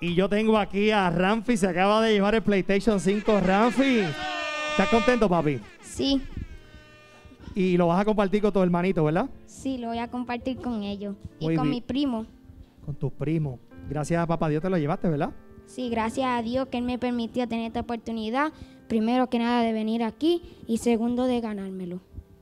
Y yo tengo aquí a Ramfi, se acaba de llevar el PlayStation 5. Ramfi, ¿estás contento, papi? Sí, Y lo vas a compartir con tu hermanito, ¿verdad? sí, lo voy a compartir con ellos Muy y con bien. mi primo. Con tus primos. Gracias a papá Dios te lo llevaste, ¿verdad? Sí, gracias a Dios que Él me permitió tener esta oportunidad, primero que nada de venir aquí y segundo de ganármelo.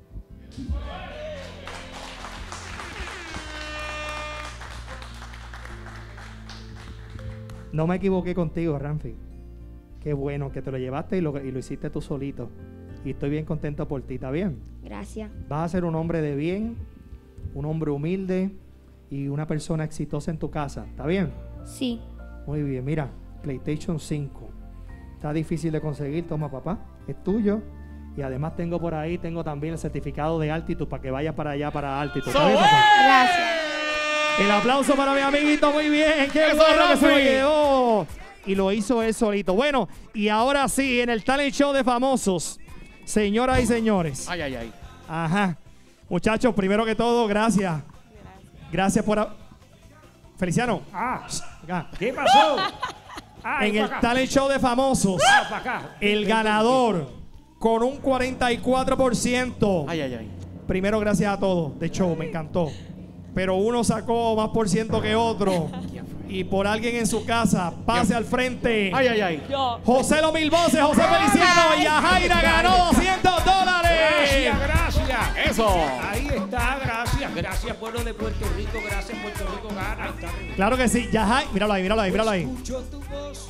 No me equivoqué contigo, Ramfi. Qué bueno que te lo llevaste y lo hiciste tú solito. Y estoy bien contento por ti, ¿está bien? Gracias. Vas a ser un hombre de bien, un hombre humilde y una persona exitosa en tu casa, ¿está bien? Sí, Muy bien, mira, PlayStation 5. Está difícil de conseguir, toma papá, es tuyo. Y además tengo también el certificado de Altitude para que vayas para allá, para Altitude. ¿Está bien, papá? gracias. El aplauso para mi amiguito, muy bien. ¡Qué Eso, bueno que se lo Rafi. llevó! Y lo hizo él solito. Bueno, y ahora sí, en el talent show de famosos, señoras y señores. Ay, ay, ay. Ajá. Muchachos, primero que todo, gracias. Gracias por... Feliciano. Acá. ¿Qué pasó? En el talent show de famosos, Para acá. el ganador con un 44%. Ay, ay, ay. Primero, gracias a todos de show, me encantó. Pero uno sacó más por ciento que otro. Y por alguien en su casa, pase al frente. Ay, ay, ay. José Los Mil Voces, José Feliciano y Yajaira ganó $200. Gracias, gracias. Eso. Ahí está, gracias. Gracias, pueblo de Puerto Rico. Gracias, Puerto Rico gana. Ahí está. Claro que sí, Yajaira. Míralo ahí, míralo ahí, míralo ahí. Escucho tu voz,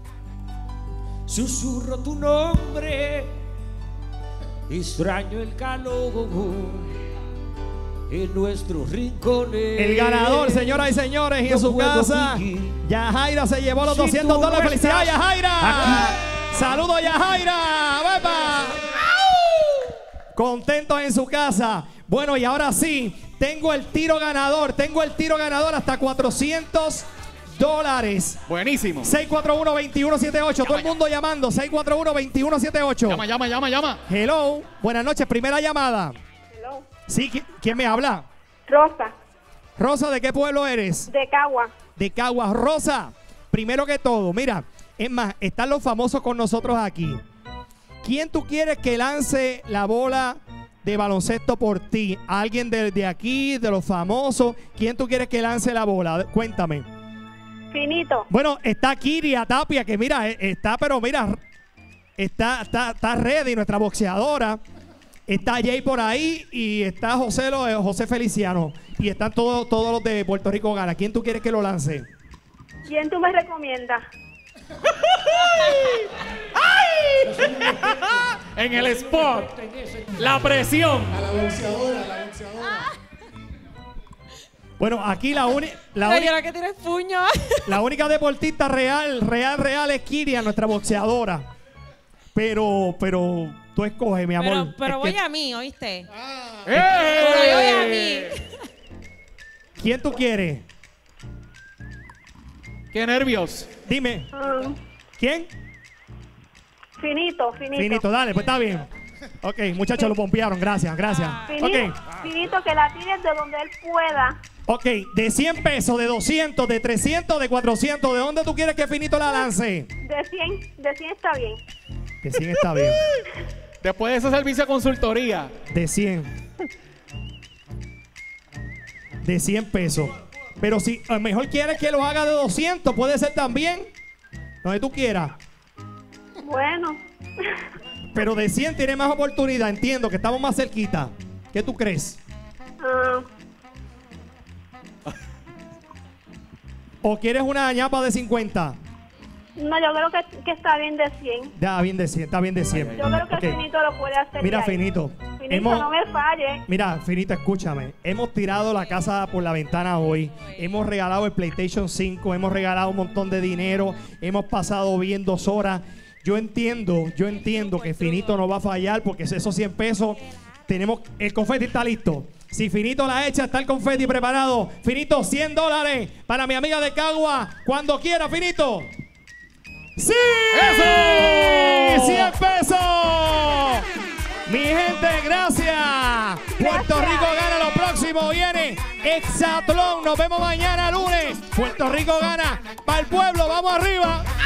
susurro tu nombre, extraño el calor en nuestros rincones. El ganador, señoras y señores, y en su casa, Yajaira se llevó los $200. ¡Felicidades, Yajaira! ¡Saludos, Yajaira! ¡Bepa! Contentos en su casa. Bueno, y ahora sí, tengo el tiro ganador hasta $400. Buenísimo. 641-2178. Todo el mundo llamando. 641-2178. Llama. Hello. Buenas noches. Primera llamada. Hello. Sí, ¿quién me habla? Rosa, Rosa, ¿de qué pueblo eres? de Cagua. De Caguas. Rosa, primero que todo, mira, es más, están los famosos con nosotros aquí. ¿Quién tú quieres que lance la bola de baloncesto por ti? ¿Alguien de aquí, de los famosos? ¿Quién tú quieres que lance la bola? Cuéntame. Finito. Bueno, está Kiria Tapia, que mira, está ready, nuestra boxeadora. Está Jay por ahí y está José Feliciano. Y están todos los de Puerto Rico Gana. ¿Quién tú quieres que lo lance? ¿Quién tú me recomiendas? En el spot. La presión. Bueno, aquí Yo que tienes puño. la única deportista real es Kiria, nuestra boxeadora. Pero tú escoge, mi amor. Pero Es voy que- a mí, ¿oíste? ¡Eh! Pero yo voy a mí. ¿Quién tú quieres? ¡Qué nervios! Dime. ¿Quién? Finito. Finito, dale, pues está bien. Ok, muchachos, lo pompearon. Gracias. Finito, Ok. Finito, que la tires de donde él pueda. Ok, de 100 pesos, de 200, de 300, de 400, ¿de dónde tú quieres que Finito la lance? De 100 está bien. De 100 está bien. Después de ese servicio de consultoría. De 100. De 100 pesos. Pero si a lo mejor quieres que lo haga de 200, puede ser también. Donde tú quieras. Bueno, Pero de 100 tiene más oportunidad. Entiendo que estamos más cerquita. ¿Qué tú crees? ¿O quieres una ñapa de 50? no, yo creo que está bien de 100. Ya, bien de 100, está bien de 100. Yo creo que Ok. Finito lo puede hacer. Mira, de ahí. Finito. Finito, no me falle. Mira, Finito, escúchame. Hemos tirado la casa por la ventana hoy. Hemos regalado el PlayStation 5. Hemos regalado un montón de dinero. Hemos pasado bien 2 horas. Yo entiendo que Finito no va a fallar porque esos 100 pesos tenemos. El confeti está listo. Si Finito la echa, está el confeti preparado. Finito, $100 para mi amiga de Cagua. Cuando quiera, Finito. ¡Sí! ¡Eso! ¡100 pesos! Mi gente, gracias. Puerto Rico gana lo próximo. Viene Exatlón. Nos vemos mañana lunes. Puerto Rico gana. Para el pueblo, vamos arriba.